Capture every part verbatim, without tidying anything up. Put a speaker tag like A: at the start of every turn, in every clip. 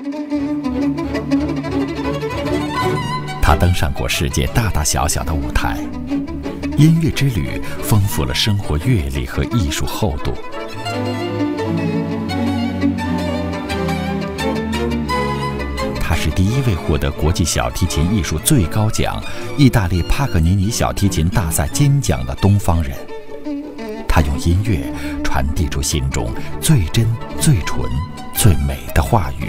A: 他登上过世界大大小小的舞台，音乐之旅丰富了生活阅历和艺术厚度。他是第一位获得国际小提琴艺术最高奖意大利帕格尼尼小提琴大赛金奖的东方人。他用音乐传递出心中最真、最纯、最美的话语。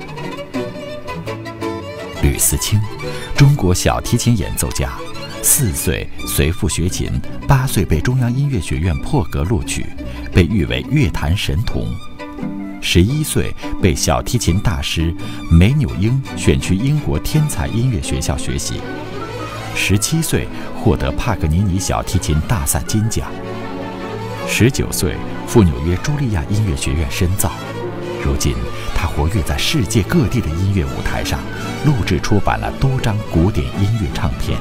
A: 吕思清，中国小提琴演奏家，四岁随父学琴，八岁被中央音乐学院破格录取，被誉为乐坛神童。十一岁被小提琴大师梅纽英选去英国天才音乐学校学习。十七岁获得帕格尼尼小提琴大赛金奖。十九岁赴纽约茱莉亚音乐学院深造。如今他活跃在世界各地的音乐舞台上，录制出版了多张古典音乐唱片。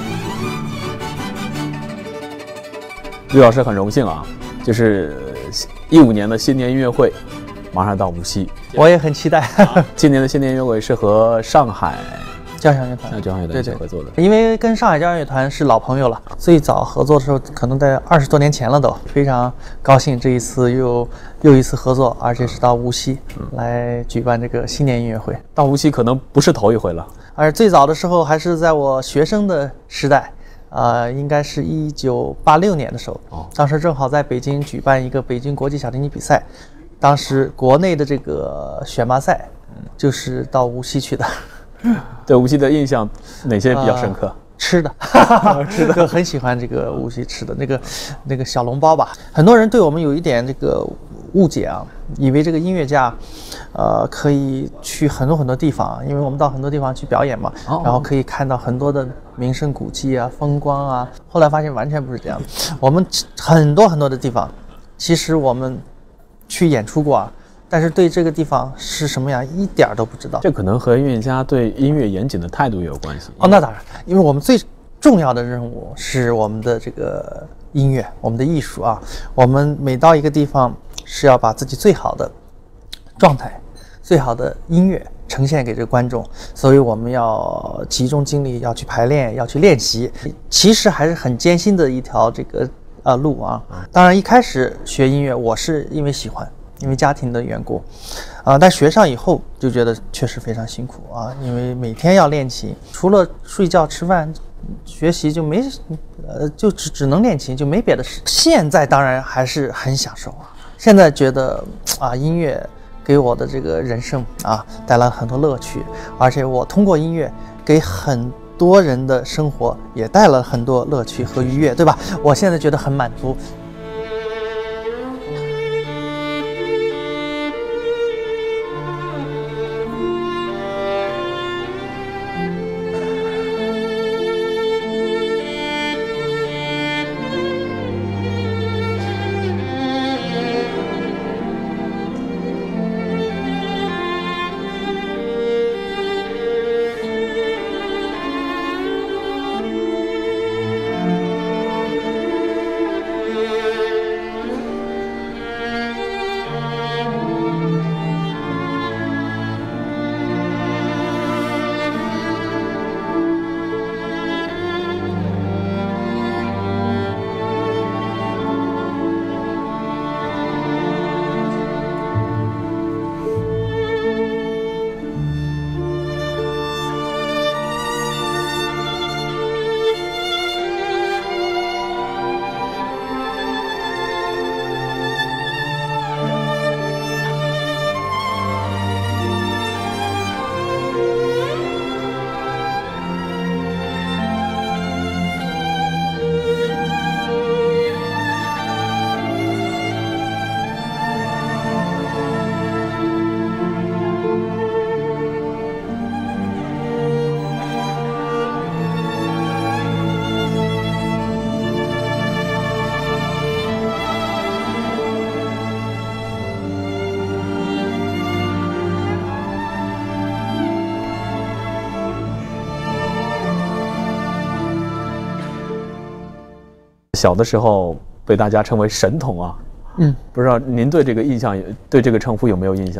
B: 吕老师很荣幸啊，就是一五年的新年音乐会马上到无锡，
C: 我也很期待。
B: 今年的新年音乐会是和上海
C: 交响乐团、
B: 交响乐团一起合作的。
C: 因为跟上海交响乐团是老朋友了，最早合作的时候可能在二十多年前了都。非常高兴这一次又又一次合作，而且是到无锡来举办这个新年音乐会。
B: 到无锡可能不是头一回了，
C: 而最早的时候还是在我学生的时代。呃，应该是一九八六年的时候，哦，当时正好在北京举办一个北京国际小提琴比赛，当时国内的这个选拔赛，就是到无锡去的。
B: 对无锡的印象哪些比较深刻？
C: 呃、吃的，吃的，很喜欢这个无锡吃的那个那个小笼包吧。很多人对我们有一点这个误解啊，以为这个音乐家，呃，可以去很多很多地方，因为我们到很多地方去表演嘛，哦、然后可以看到很多的名胜古迹啊、风光啊。后来发现完全不是这样，我们很多很多的地方，其实我们去演出过啊。但是对这个地方是什么样一点都不知道。
B: 这可能和音乐家对音乐严谨的态度也有关系。
C: 哦，那当然，因为我们最重要的任务是我们的这个音乐，我们的艺术啊。我们每到一个地方是要把自己最好的状态、最好的音乐呈现给这个观众，所以我们要集中精力，要去排练，要去练习。其实还是很艰辛的一条这个呃路啊。当然，一开始学音乐，我是因为喜欢。因为家庭的缘故，啊、呃，但学上以后就觉得确实非常辛苦啊，因为每天要练琴，除了睡觉、吃饭、学习就没，呃，就只只能练琴，就没别的事。现在当然还是很享受啊，现在觉得啊，音乐给我的这个人生啊带来很多乐趣，而且我通过音乐给很多人的生活也带了很多乐趣和愉悦，对吧？我现在觉得很满足。
B: 小的时候被大家称为神童啊，嗯，不知道您对这个印象，对这个称呼有没有印象了？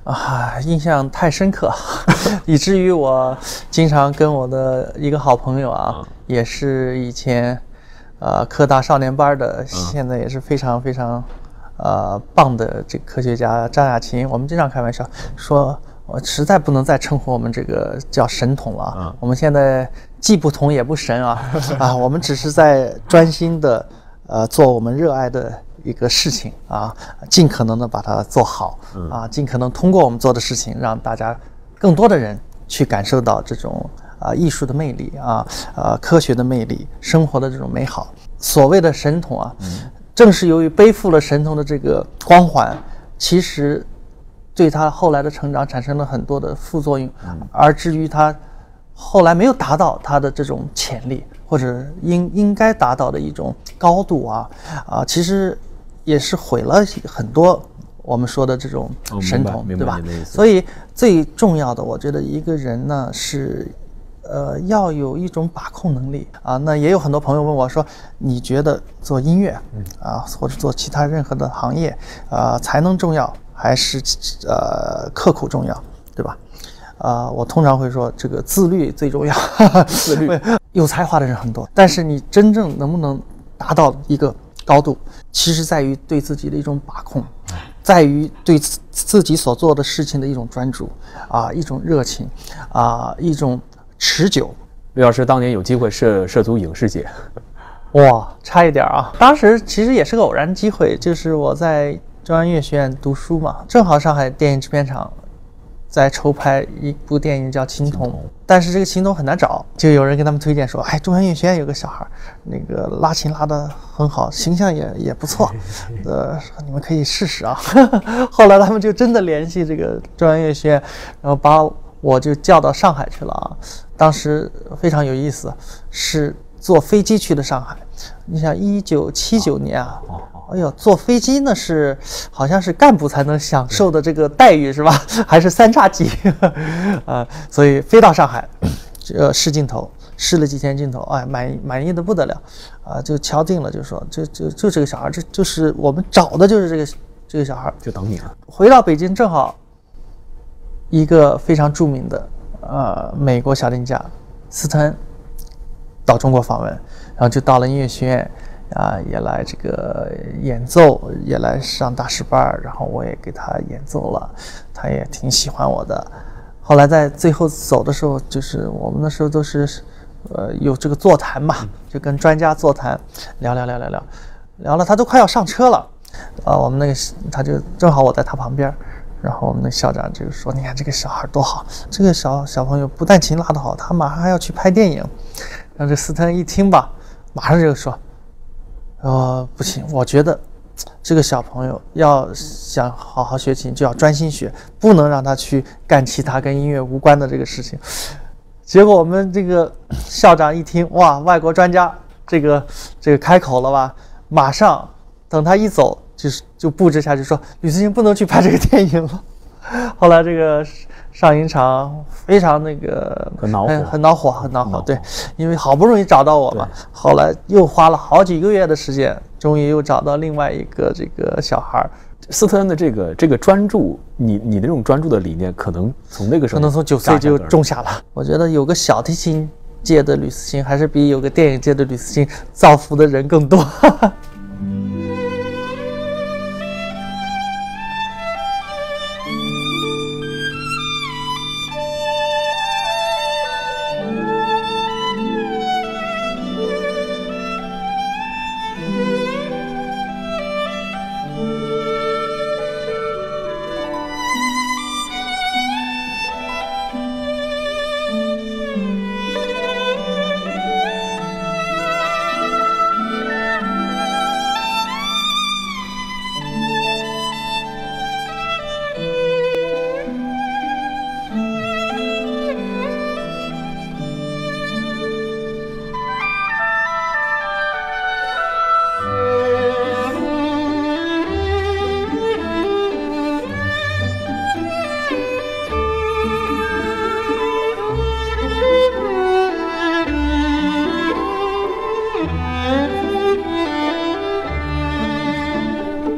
C: 啊，印象太深刻，以至于我经常跟我的一个好朋友啊，嗯、也是以前呃科大少年班的，现在也是非常非常呃棒的这个科学家张亚勤，我们经常开玩笑说，我实在不能再称呼我们这个叫神童了，嗯、我们现在既不童也不神啊啊，我们只是在专心的呃做我们热爱的一个事情啊，尽可能的把它做好啊，尽可能通过我们做的事情，让大家更多的人去感受到这种啊艺术的魅力啊，呃科学的魅力，生活的这种美好。所谓的神童啊，嗯、正是由于背负了神童的这个光环，其实对他后来的成长产生了很多的副作用，嗯、而至于他后来没有达到他的这种潜力，或者应应该达到的一种高度啊啊，其实也是毁了很多我们说的这种神童，
B: 哦、
C: 对吧？所以最重要的，我觉得一个人呢是，呃，要有一种把控能力啊。那也有很多朋友问我说，你觉得做音乐啊，或者做其他任何的行业啊，才能重要还是呃刻苦重要，对吧？啊、呃，我通常会说，这个自律最重要。自律，有才华的人很多，但是你真正能不能达到一个高度，其实在于对自己的一种把控，在于对自己所做的事情的一种专注啊，一种热情啊，一种持久。
B: 刘老师当年有机会涉涉足影视界，
C: 哇，差一点啊！当时其实也是个偶然机会，就是我在中央音乐学院读书嘛，正好上海电影制片厂在筹拍一部电影叫《青铜》，但是这个青铜很难找，就有人跟他们推荐说，哎，中央音乐学院有个小孩，那个拉琴拉得很好，形象也也不错，呃，你们可以试试啊。后来他们就真的联系这个中央音乐学院，然后把我就叫到上海去了啊。当时非常有意思，是坐飞机去的上海。你想，一九七九年啊。哎呦，坐飞机呢是好像是干部才能享受的这个待遇是吧？还是三叉戟啊？所以飞到上海，呃，试镜头，试了几天镜头，哎，满满意的不得了啊，就敲定了，就说就就就这个小孩，这就是我们找的就是这个这个小孩，
B: 就等你了。
C: 回到北京正好一个非常著名的呃美国小提琴家斯特恩到中国访问，然后就到了音乐学院。啊，也来这个演奏，也来上大师班，然后我也给他演奏了，他也挺喜欢我的。后来在最后走的时候，就是我们那时候都是，呃，有这个座谈嘛，就跟专家座谈，聊聊聊聊聊，聊了他都快要上车了，啊，我们那个他就正好我在他旁边，然后我们的校长就说：“你看这个小孩多好，这个小小朋友不但琴拉得好，他马上还要去拍电影。”然后这斯特恩一听吧，马上就说。呃，不行，我觉得这个小朋友要想好好学琴，就要专心学，不能让他去干其他跟音乐无关的这个事情。结果我们这个校长一听，哇，外国专家这个这个开口了吧，马上等他一走，就是就布置下去说，吕思琴不能去拍这个电影了。后来这个上影厂非常那个
B: 很恼火，
C: 很恼火，很恼火。对，因为好不容易找到我嘛，后来又花了好几个月的时间，终于又找到另外一个这个小孩。
B: 斯特恩的这个这个专注，你你那种专注的理念，可能从那个时候
C: 可能从九岁就种下了。我觉得有个小提琴界的吕思琴，还是比有个电影界的吕思琴造福的人更多。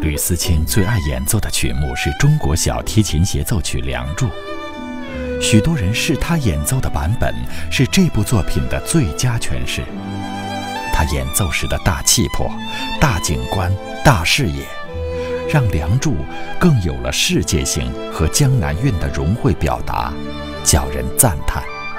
A: 吕思清最爱演奏的曲目是中国小提琴协奏曲《梁祝》，许多人视他演奏的版本是这部作品的最佳诠释。他演奏时的大气魄、大景观、大视野，让《梁祝》更有了世界性和江南韵的融汇表达，叫人赞叹。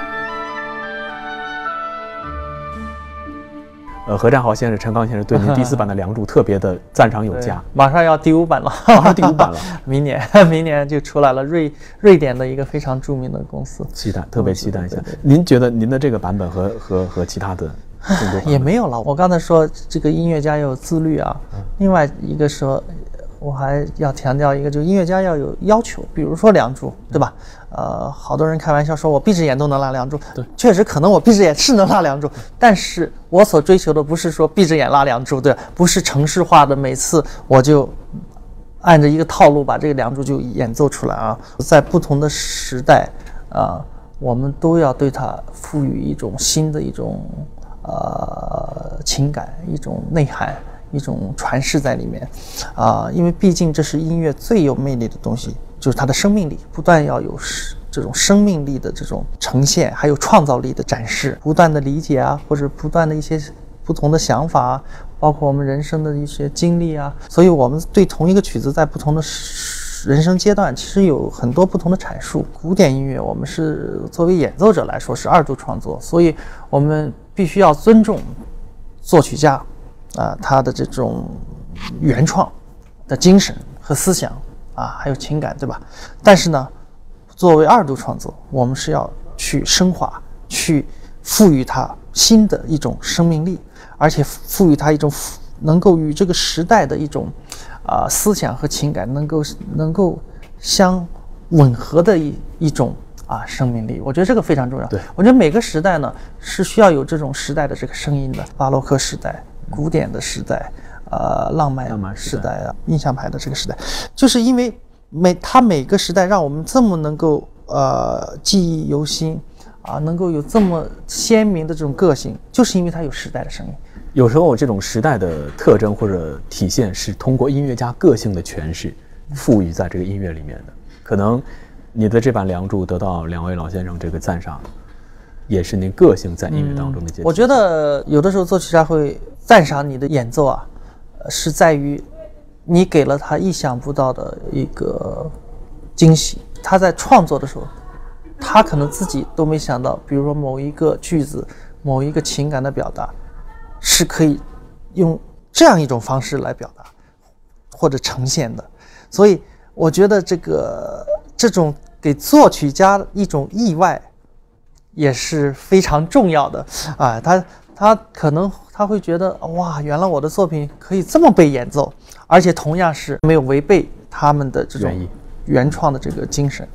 B: 呃，何占豪先生、陈刚先生对您第四版的《梁祝》特别的赞赏有加。
C: 马上要第五版了，
B: 马上第五版了，
C: 明年明年就出来了。瑞瑞典的一个非常著名的公司，
B: 期待，特别期待一下。您觉得您的这个版本和和和其他的
C: 也没有了？我刚才说这个音乐家要有自律啊，嗯、另外一个说。我还要强调一个，就是音乐家要有要求，比如说《梁祝》，对吧？呃，好多人开玩笑说我闭着眼都能拉《梁祝》，对，确实可能我闭着眼是能拉《梁祝》，但是我所追求的不是说闭着眼拉《梁祝》，对，不是程式化的，每次我就按着一个套路把这个《梁祝》就演奏出来啊。在不同的时代啊、呃，我们都要对它赋予一种新的一种呃情感，一种内涵。一种传世在里面，啊、呃，因为毕竟这是音乐最有魅力的东西，就是它的生命力，不断要有这种生命力的这种呈现，还有创造力的展示，不断的理解啊，或者不断的一些不同的想法啊，包括我们人生的一些经历啊，所以我们对同一个曲子在不同的人生阶段，其实有很多不同的阐述。古典音乐我们是作为演奏者来说是二度创作，所以我们必须要尊重作曲家。啊、呃，他的这种原创的精神和思想啊，还有情感，对吧？但是呢，作为二度创作，我们是要去升华，去赋予它新的一种生命力，而且赋予它一种能够与这个时代的一种啊、呃、思想和情感能够能够相吻合的一一种啊生命力。我觉得这个非常重要。
B: 对，
C: 我觉得每个时代呢是需要有这种时代的这个声音的，巴洛克时代。古典的时代，呃，浪漫时代啊，印象派的这个时代，就是因为每它每个时代让我们这么能够呃记忆犹新啊，能够有这么鲜明的这种个性，就是因为它有时代的声音。
B: 有时候这种时代的特征或者体现是通过音乐家个性的诠释赋予在这个音乐里面的。可能你的这版《梁祝》得到两位老先生这个赞赏，也是您个性在音乐当中的结晶。
C: 我觉得有的时候作曲家会赞赏你的演奏啊，是在于你给了他意想不到的一个惊喜。他在创作的时候，他可能自己都没想到，比如说某一个句子、某一个情感的表达，是可以用这样一种方式来表达或者呈现的。所以我觉得这个这种给作曲家一种意外也是非常重要的啊。他他可能他会觉得哇，原来我的作品可以这么被演奏，而且同样是没有违背他们的这种原创的这个精神。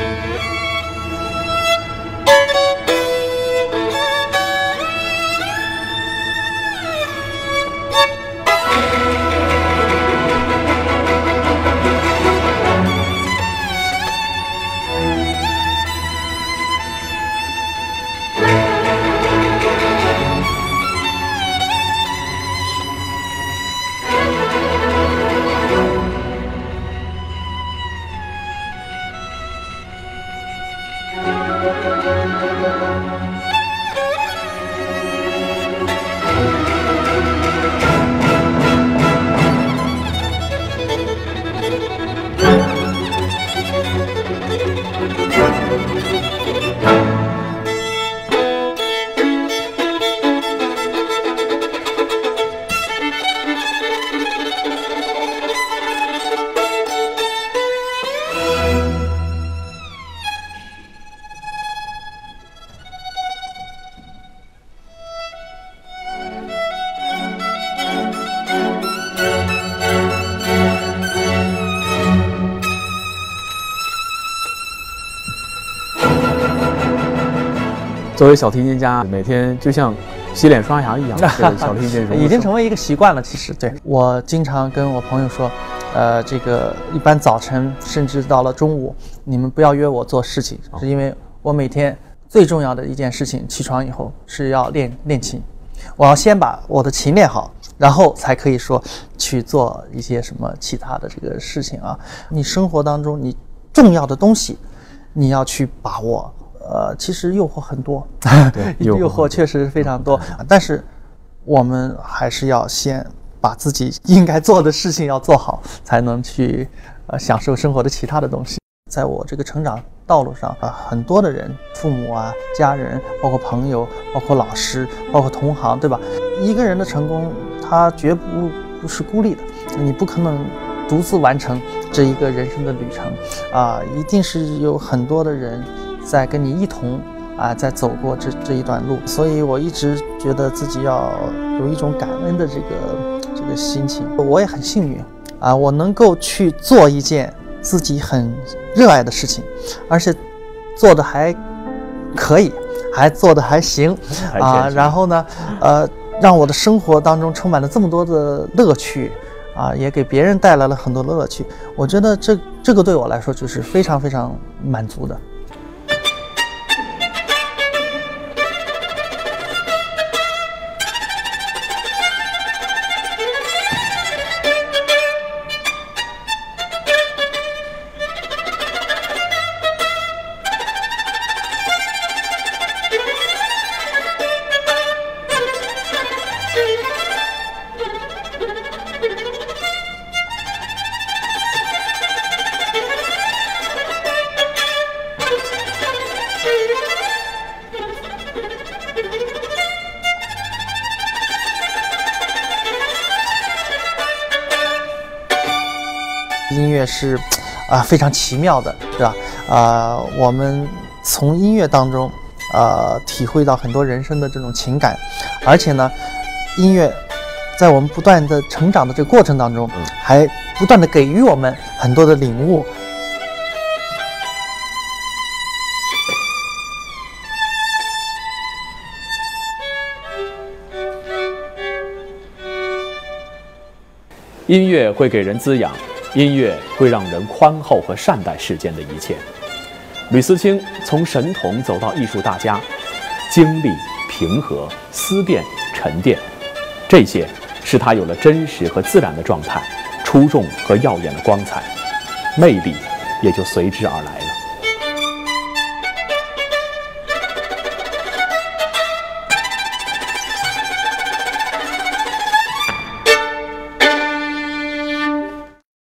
B: 作为小提琴家，每天就像洗脸刷牙一样，对小提琴
C: 已经成为一个习惯了。其实，对我经常跟我朋友说，呃，这个一般早晨甚至到了中午，你们不要约我做事情，是因为我每天最重要的一件事情，起床以后是要练练琴。我要先把我的琴练好， 然后才可以说去做一些什么其他的这个事情啊。你生活当中你重要的东西，你要去把握。呃，其实诱惑很多，
B: 对，
C: 诱惑确实非常多，但是我们还是要先把自己应该做的事情要做好，才能去呃享受生活的其他的东西。在我这个成长道路上啊，很多的人，父母啊、家人，包括朋友，包括老师，包括同行，对吧？一个人的成功，他绝不不是孤立的，你不可能独自完成这一个人生的旅程啊，一定是有很多的人在跟你一同啊，在走过这这一段路。所以我一直觉得自己要有一种感恩的这个这个心情。我也很幸运啊，我能够去做一件自己很热爱的事情，而且做的还可以，还做的还行啊。然后呢，呃，让我的生活当中充满了这么多的乐趣啊，也给别人带来了很多乐趣。我觉得这这个对我来说就是非常非常满足的。音乐是啊、呃、非常奇妙的，对吧？啊、呃，我们从音乐当中啊、呃、体会到很多人生的这种情感，而且呢，音乐在我们不断的成长的这个过程当中，还不断的给予我们很多的领悟。
D: 音乐会给人滋养，音乐会让人宽厚和善待世间的一切。吕思清从神童走到艺术大家，经历、平和、思辨、沉淀，这些使他有了真实和自然的状态，出众和耀眼的光彩，魅力也就随之而来了。